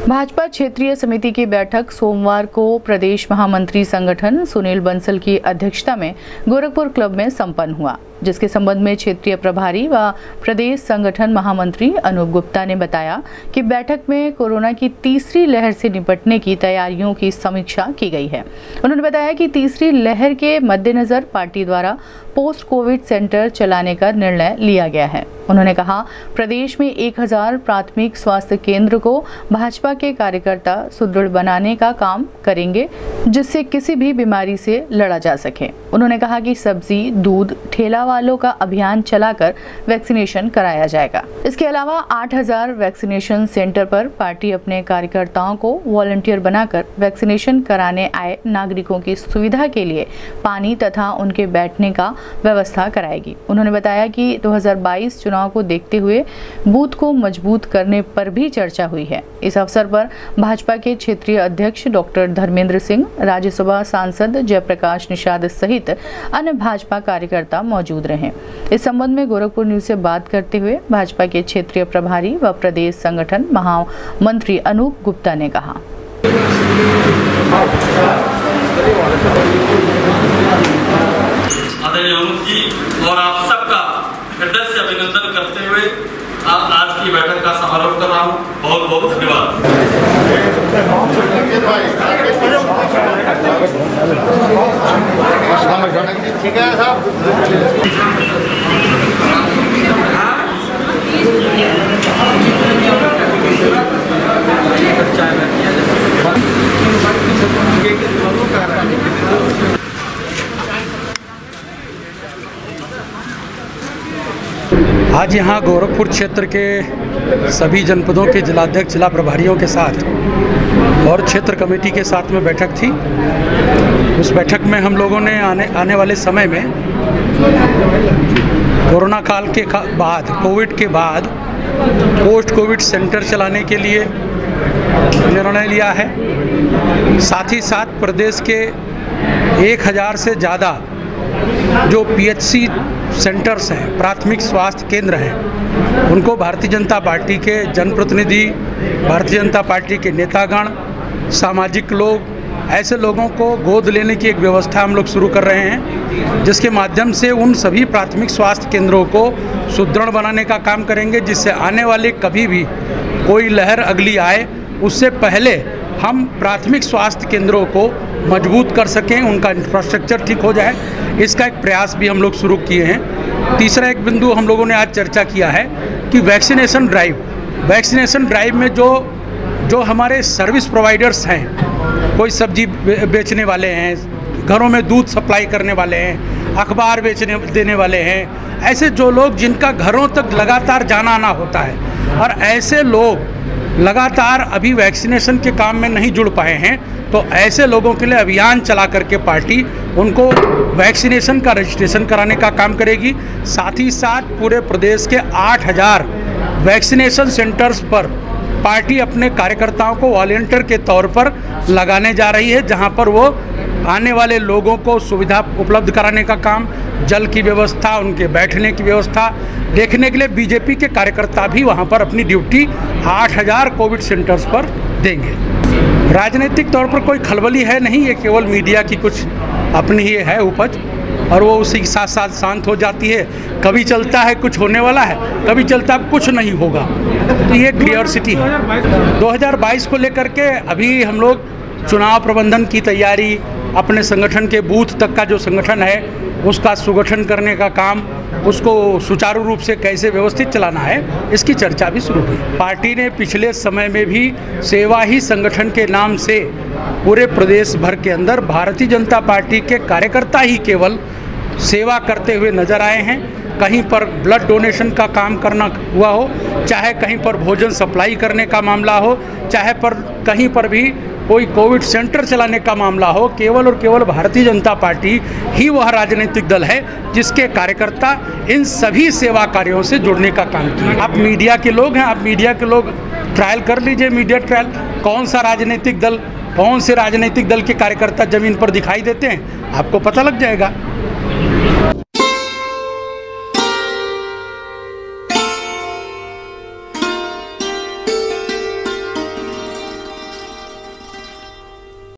भाजपा क्षेत्रीय समिति की बैठक सोमवार को प्रदेश महामंत्री संगठन सुनील बंसल की अध्यक्षता में गोरखपुर क्लब में संपन्न हुआ, जिसके संबंध में क्षेत्रीय प्रभारी व प्रदेश संगठन महामंत्री अनूप गुप्ता ने बताया कि बैठक में कोरोना की तीसरी लहर से निपटने की तैयारियों की समीक्षा की गई है। उन्होंने बताया कि तीसरी लहर के मद्देनजर पार्टी द्वारा पोस्ट कोविड सेंटर चलाने का निर्णय लिया गया है। उन्होंने कहा, प्रदेश में 1000 प्राथमिक स्वास्थ्य केंद्र को भाजपा के कार्यकर्ता सुदृढ़ बनाने का काम करेंगे, जिससे किसी भी बीमारी से लड़ा जा सके। उन्होंने कहा कि सब्जी, दूध, ठेला वालों का अभियान चलाकर वैक्सीनेशन कराया जाएगा। इसके अलावा 8000 वैक्सीनेशन सेंटर पर पार्टी अपने कार्यकर्ताओं को वॉलंटियर बनाकर वैक्सीनेशन कराने आए नागरिकों की सुविधा के लिए पानी तथा उनके बैठने का व्यवस्था कराएगी। उन्होंने बताया कि 2022 चुनाव को देखते हुए बूथ को मजबूत करने पर भी चर्चा हुई है। इस अवसर पर भाजपा के क्षेत्रीय अध्यक्ष डॉक्टर धर्मेंद्र सिंह, राज्यसभा सांसद जयप्रकाश निषाद सहित अन्य भाजपा कार्यकर्ता मौजूद रहे। इस संबंध में गोरखपुर न्यूज से बात करते हुए भाजपा के क्षेत्रीय प्रभारी व प्रदेश संगठन महामंत्री अनूप गुप्ता ने कहा, आदरणीय अनूप जी और आप सबका हृदय से अभिनंदन करते हुए आज की बैठक का समारोह कर रहा हूँ। बहुत बहुत धन्यवाद। ठीक है साहब। आज यहाँ गोरखपुर क्षेत्र के सभी जनपदों के जिलाध्यक्ष, जिला प्रभारियों के साथ और क्षेत्र कमेटी के साथ में बैठक थी। उस बैठक में हम लोगों ने आने वाले समय में कोरोना काल के बाद, कोविड के बाद पोस्ट कोविड सेंटर चलाने के लिए निर्णय लिया है। साथ ही साथ प्रदेश के 1000 से ज़्यादा जो पीएचसी सेंटर्स हैं, प्राथमिक स्वास्थ्य केंद्र हैं, उनको भारतीय जनता पार्टी के जनप्रतिनिधि, भारतीय जनता पार्टी के नेतागण, सामाजिक लोग, ऐसे लोगों को गोद लेने की एक व्यवस्था हम लोग शुरू कर रहे हैं, जिसके माध्यम से उन सभी प्राथमिक स्वास्थ्य केंद्रों को सुदृढ़ बनाने का काम करेंगे, जिससे आने वाले कभी भी कोई लहर अगली आए उससे पहले हम प्राथमिक स्वास्थ्य केंद्रों को मजबूत कर सकें, उनका इंफ्रास्ट्रक्चर ठीक हो जाए। इसका एक प्रयास भी हम लोग शुरू किए हैं। तीसरा एक बिंदु हम लोगों ने आज चर्चा किया है कि वैक्सीनेशन ड्राइव में जो हमारे सर्विस प्रोवाइडर्स हैं, कोई सब्जी बेचने वाले हैं, घरों में दूध सप्लाई करने वाले हैं, अखबार देने वाले हैं, ऐसे जो लोग जिनका घरों तक लगातार जाना आना होता है, और ऐसे लोग लगातार अभी वैक्सीनेशन के काम में नहीं जुड़ पाए हैं, तो ऐसे लोगों के लिए अभियान चला करके पार्टी उनको वैक्सीनेशन का रजिस्ट्रेशन कराने का काम करेगी। साथ ही साथ पूरे प्रदेश के 8000 वैक्सीनेशन सेंटर्स पर पार्टी अपने कार्यकर्ताओं को वॉलंटियर के तौर पर लगाने जा रही है, जहां पर वो आने वाले लोगों को सुविधा उपलब्ध कराने का काम, जल की व्यवस्था, उनके बैठने की व्यवस्था देखने के लिए बीजेपी के कार्यकर्ता भी वहां पर अपनी ड्यूटी 8000 कोविड सेंटर्स पर देंगे। राजनीतिक तौर पर कोई खलबली है नहीं, ये केवल मीडिया की कुछ अपनी ही है उपज, और वो उसी के साथ साथ शांत हो जाती है। कभी चलता है कुछ होने वाला है, कभी चलता है कुछ नहीं होगा, तो ये क्लियरसिटी है। 2022 को लेकर के अभी हम लोग चुनाव प्रबंधन की तैयारी, अपने संगठन के बूथ तक का जो संगठन है उसका सुगठन करने का काम, उसको सुचारू रूप से कैसे व्यवस्थित चलाना है, इसकी चर्चा भी शुरू हुई। पार्टी ने पिछले समय में भी सेवा ही संगठन के नाम से पूरे प्रदेश भर के अंदर भारतीय जनता पार्टी के कार्यकर्ता ही केवल सेवा करते हुए नजर आए हैं। कहीं पर ब्लड डोनेशन का काम करना हुआ हो, चाहे कहीं पर भोजन सप्लाई करने का मामला हो, चाहे कहीं पर भी कोई कोविड सेंटर चलाने का मामला हो, केवल और केवल भारतीय जनता पार्टी ही वह राजनीतिक दल है जिसके कार्यकर्ता इन सभी सेवा कार्यों से जुड़ने का काम किए। आप मीडिया के लोग हैं, आप मीडिया के लोग ट्रायल कर लीजिए, मीडिया ट्रायल, कौन से राजनीतिक दल के कार्यकर्ता जमीन पर दिखाई देते हैं, आपको पता लग जाएगा।